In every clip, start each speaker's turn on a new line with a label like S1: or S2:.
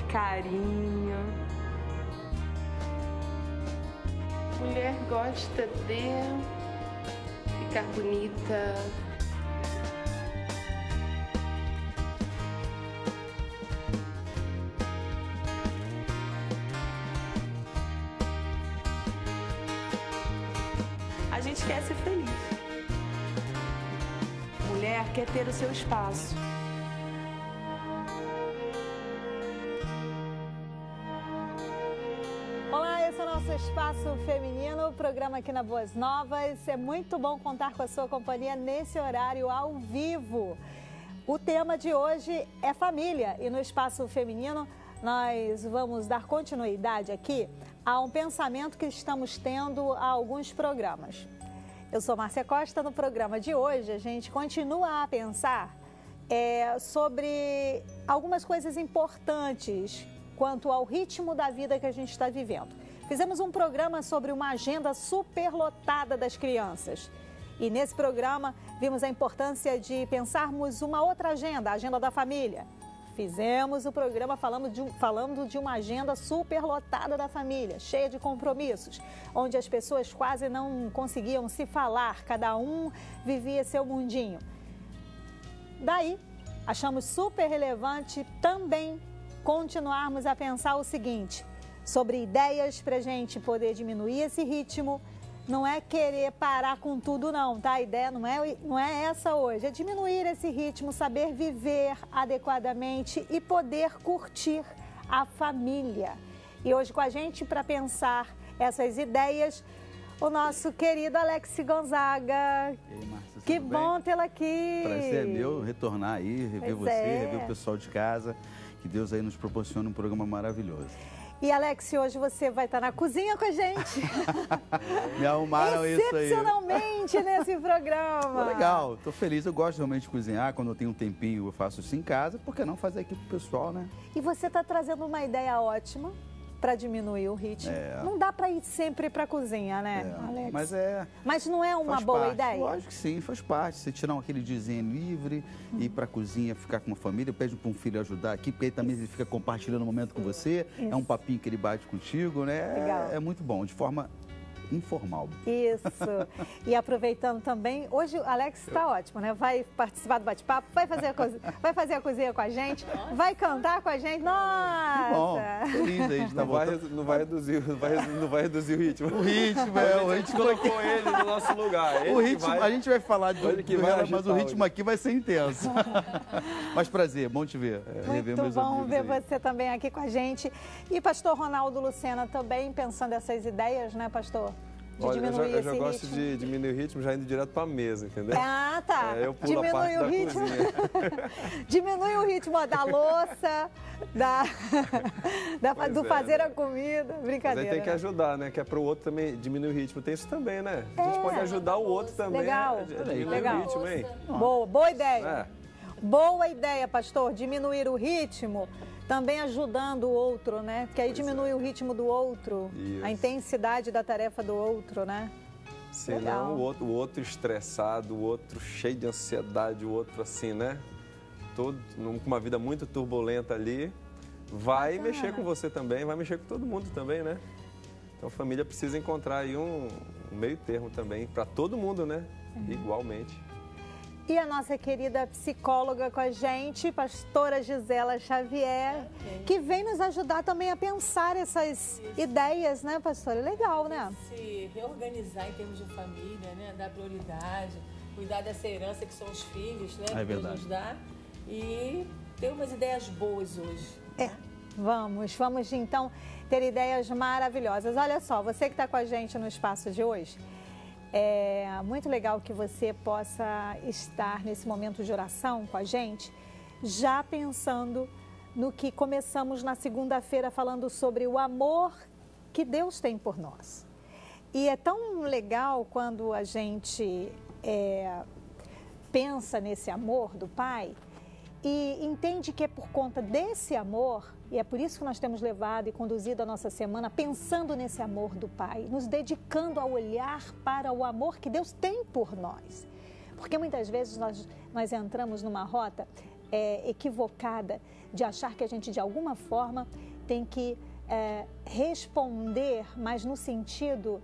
S1: carinho. Mulher gosta de ficar bonita. A gente quer ser feliz. Mulher quer ter o seu espaço.
S2: Olá, esse é o nosso Espaço Feminino, programa aqui na Boas Novas. É muito bom contar com a sua companhia nesse horário ao vivo. O tema de hoje é família e no Espaço Feminino nós vamos dar continuidade aqui a um pensamento que estamos tendo há alguns programas. Eu sou Márcia Costa. No programa de hoje a gente continua a pensar sobre algumas coisas importantes quanto ao ritmo da vida que a gente está vivendo. Fizemos um programa sobre uma agenda superlotada das crianças. E nesse programa vimos a importância de pensarmos uma outra agenda, a agenda da família. Fizemos o programa falando de uma agenda superlotada da família, cheia de compromissos, onde as pessoas quase não conseguiam se falar, cada um vivia seu mundinho. Daí, achamos super relevante também continuarmos a pensar o seguinte, sobre ideias para a gente poder diminuir esse ritmo. Não é querer parar com tudo não, tá? A ideia não é essa hoje, é diminuir esse ritmo, saber viver adequadamente e poder curtir a família. E hoje com a gente para pensar essas ideias, o nosso querido Alex Gonzaga.
S3: E aí, Márcia,
S2: que bom tê-la aqui.
S3: Prazer é meu retornar aí, rever você, rever o pessoal de casa. Que Deus aí nos proporcione um programa maravilhoso.
S2: E Alex, hoje você vai estar na cozinha com a gente.
S3: Me arrumaram isso aí.
S2: Excepcionalmente nesse programa.
S3: Legal, tô feliz. Eu gosto realmente de cozinhar. Quando eu tenho um tempinho eu faço isso em casa. Por que não fazer aqui pro pessoal, né?
S2: E você está trazendo uma ideia ótima para diminuir o ritmo. Não dá para ir sempre para a cozinha, né, Alex?
S3: Mas
S2: não é uma boa ideia?
S3: Lógico que sim, faz parte. Você tirar aquele diazinho livre, ir para a cozinha, ficar com uma família, pede para um filho ajudar aqui, porque aí também ele fica compartilhando o momento com você. Isso. É um papinho que ele bate contigo, né?
S2: Legal.
S3: É muito bom, de forma informal.
S2: Isso. E aproveitando também, hoje o Alex está ótimo, né? Vai participar do bate-papo, vai fazer a cozinha com a gente, vai cantar com a gente. Nossa!
S3: Que bom, feliz aí de estar
S4: não vai reduzir o ritmo.
S3: O ritmo
S4: colocou ele no nosso lugar.
S3: O ritmo, a gente vai falar do mas o ritmo aqui vai ser intenso. Mas prazer, bom te ver.
S2: Muito bom ver você também aqui com a gente. E pastor Ronaldo Lucena também pensando essas ideias, né, pastor?
S4: Olha, eu já gosto de diminuir o ritmo já indo direto para a mesa, entendeu?
S2: Ah, tá.
S4: Eu pulo a parte da cozinha.
S2: Diminui o ritmo da louça, do fazer a comida, brincadeira.
S4: Mas aí tem que ajudar, né? Que é para o outro também diminuir o ritmo. Tem isso também, né? A gente pode ajudar o outro também.
S2: Legal.
S4: A diminuir o ritmo, hein?
S2: Boa ideia. Boa ideia, pastor. Diminuir o ritmo, também ajudando o outro, né? Porque aí diminui o ritmo do outro, a intensidade da tarefa do outro, né?
S4: Senão o outro estressado, o outro cheio de ansiedade, o outro assim, né? Com uma vida muito turbulenta ali, vai mexer com você também, vai mexer com todo mundo também, né? Então a família precisa encontrar aí um meio termo também, para todo mundo, né? Igualmente.
S2: E a nossa querida psicóloga com a gente, pastora Gisela Xavier, que vem nos ajudar também a pensar essas ideias, né, pastora? Legal, né?
S5: Se reorganizar em termos de família, né? Dar prioridade, cuidar dessa herança que são os filhos, né?
S3: É verdade.
S5: Deus nos dá. E ter umas ideias boas hoje.
S2: Vamos então ter ideias maravilhosas. Olha só, você que está com a gente no espaço de hoje, é muito legal que você possa estar nesse momento de oração com a gente, já pensando no que começamos na segunda-feira falando sobre o amor que Deus tem por nós. E é tão legal quando a gente pensa nesse amor do Pai e entende que é por conta desse amor, e é por isso que nós temos levado e conduzido a nossa semana pensando nesse amor do Pai, nos dedicando a olhar para o amor que Deus tem por nós. Porque muitas vezes nós entramos numa rota equivocada de achar que a gente, de alguma forma, tem que responder, mas no sentido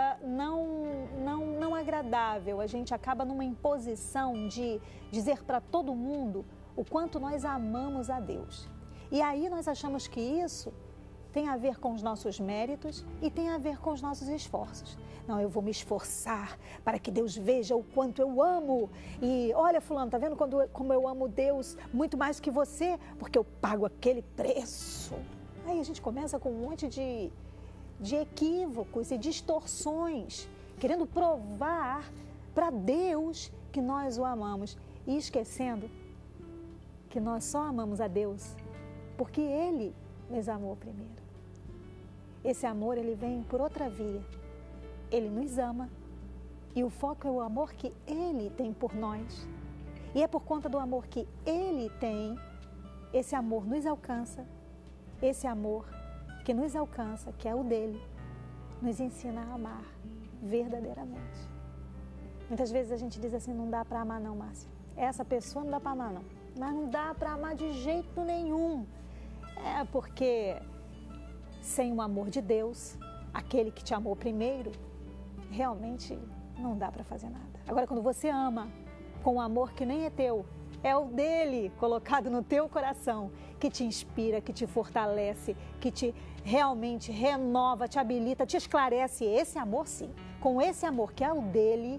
S2: não agradável. A gente acaba numa imposição de dizer para todo mundo o quanto nós amamos a Deus. E aí nós achamos que isso tem a ver com os nossos méritos e tem a ver com os nossos esforços. Não, eu vou me esforçar para que Deus veja o quanto eu amo. E olha, fulano, tá vendo como eu amo Deus muito mais que você? Porque eu pago aquele preço. Aí a gente começa com um monte de equívocos e distorções, querendo provar para Deus que nós o amamos e esquecendo que nós só amamos a Deus porque Ele nos amou primeiro. Esse amor, ele vem por outra via. Ele nos ama e o foco é o amor que Ele tem por nós. E é por conta do amor que Ele tem, esse amor nos alcança, esse amor que nos alcança, que é o dele, nos ensina a amar verdadeiramente. Muitas vezes a gente diz assim, não dá para amar não, Márcia. Essa pessoa não dá para amar não. Mas não dá para amar de jeito nenhum. É porque sem o amor de Deus, aquele que te amou primeiro, realmente não dá para fazer nada. Agora, quando você ama com um amor que nem é teu, é o dele colocado no teu coração, que te inspira, que te fortalece, que te realmente renova, te habilita, te esclarece. Esse amor, sim. Com esse amor que é o dele,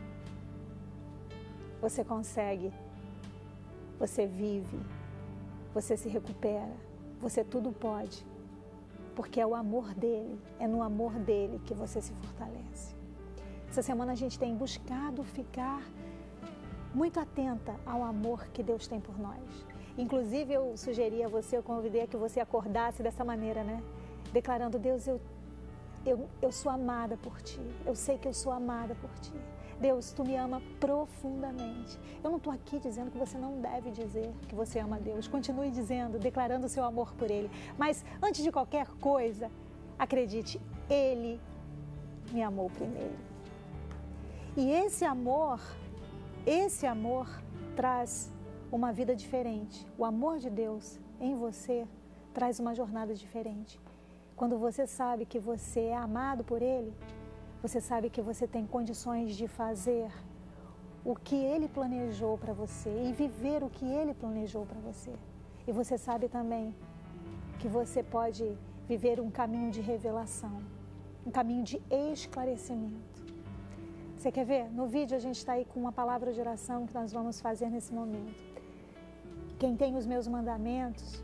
S2: você consegue, você vive, você se recupera, você tudo pode. Porque é o amor dele, é no amor dele que você se fortalece. Essa semana a gente tem buscado ficar muito atenta ao amor que Deus tem por nós. Inclusive eu sugeri a você, eu convidei a que você acordasse dessa maneira, né? Declarando, Deus, eu sou amada por Ti, eu sei que eu sou amada por Ti. Deus, Tu me ama profundamente. Eu não estou aqui dizendo que você não deve dizer que você ama a Deus. Continue dizendo, declarando o seu amor por Ele. Mas antes de qualquer coisa, acredite, Ele me amou primeiro. E esse amor traz uma vida diferente. O amor de Deus em você traz uma jornada diferente. Quando você sabe que você é amado por Ele, você sabe que você tem condições de fazer o que Ele planejou para você e viver o que Ele planejou para você. E você sabe também que você pode viver um caminho de revelação, um caminho de esclarecimento. Você quer ver? No vídeo a gente está aí com uma palavra de oração que nós vamos fazer nesse momento. Quem tem os meus mandamentos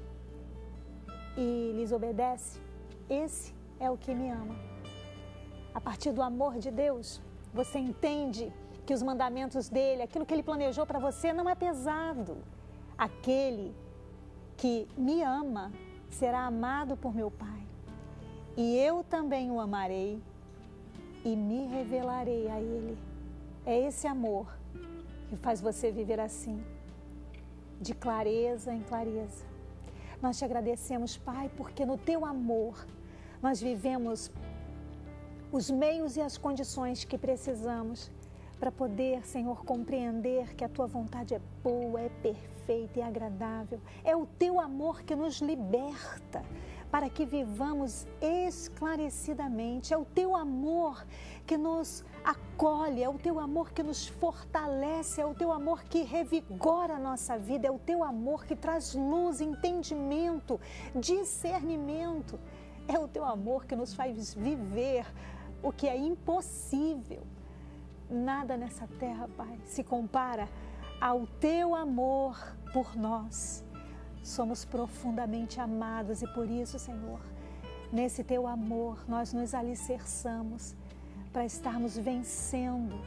S2: e lhes obedece, esse é o que me ama. A partir do amor de Deus, você entende que os mandamentos dele, aquilo que ele planejou para você não é pesado. Aquele que me ama será amado por meu Pai. E eu também o amarei e me revelarei a ele. É esse amor que faz você viver assim, de clareza em clareza. Nós te agradecemos, Pai, porque no teu amor nós vivemos os meios e as condições que precisamos para poder, Senhor, compreender que a Tua vontade é boa, é perfeita e agradável. É o Teu amor que nos liberta para que vivamos esclarecidamente. É o Teu amor que nos acolhe, é o Teu amor que nos fortalece, é o Teu amor que revigora a nossa vida, é o Teu amor que traz luz, entendimento, discernimento. É o Teu amor que nos faz viver o que é impossível. Nada nessa terra, Pai, se compara ao Teu amor por nós. Somos profundamente amados e por isso, Senhor, nesse Teu amor nós nos alicerçamos para estarmos vencendo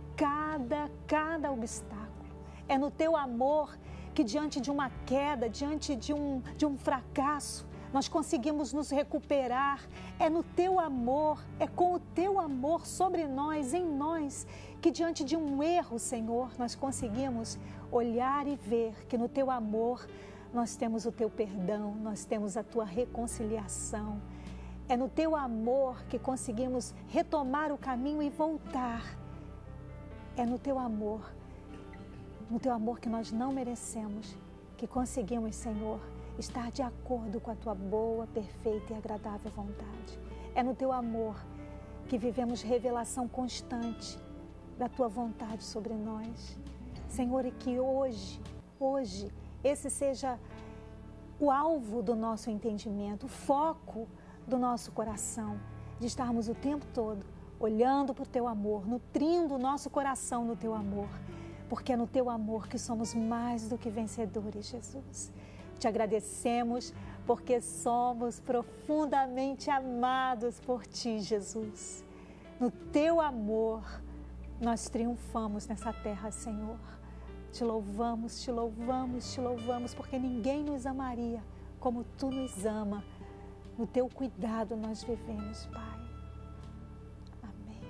S2: cada obstáculo. É no Teu amor que diante de uma queda, diante de um fracasso, nós conseguimos nos recuperar. É no Teu amor, é com o Teu amor sobre nós, em nós, que diante de um erro, Senhor, nós conseguimos olhar e ver que no Teu amor nós temos o Teu perdão, nós temos a Tua reconciliação. É no Teu amor que conseguimos retomar o caminho e voltar. É no Teu amor que nós não merecemos, que conseguimos, Senhor, estar de acordo com a Tua boa, perfeita e agradável vontade. É no Teu amor que vivemos revelação constante da Tua vontade sobre nós. Senhor, e que hoje, esse seja o alvo do nosso entendimento, o foco do nosso coração, de estarmos o tempo todo olhando para o Teu amor, nutrindo o nosso coração no Teu amor, porque é no Teu amor que somos mais do que vencedores, Jesus. Te agradecemos porque somos profundamente amados por Ti, Jesus. No Teu amor, nós triunfamos nessa terra, Senhor. Te louvamos, te louvamos, te louvamos, porque ninguém nos amaria como Tu nos ama. No Teu cuidado nós vivemos, Pai. Amém.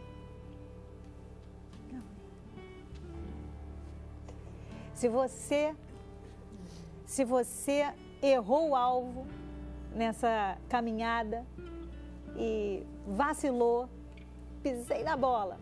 S2: Amém. Se você errou o alvo nessa caminhada e vacilou, pisei na bola,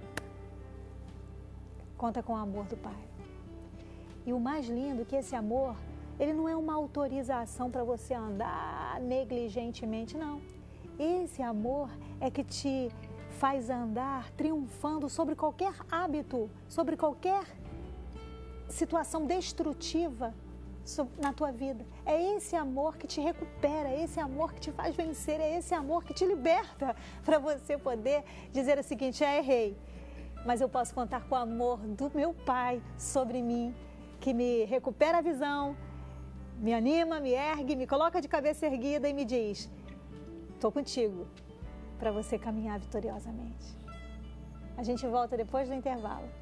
S2: conta com o amor do Pai. E o mais lindo é que esse amor, ele não é uma autorização para você andar negligentemente, não. Esse amor é que te faz andar triunfando sobre qualquer hábito, sobre qualquer situação destrutiva na tua vida. É esse amor que te recupera, é esse amor que te faz vencer, é esse amor que te liberta para você poder dizer o seguinte: errei, mas eu posso contar com o amor do meu Pai sobre mim, que me recupera a visão, me anima, me ergue, me coloca de cabeça erguida e me diz: estou contigo para você caminhar vitoriosamente. A gente volta depois do intervalo.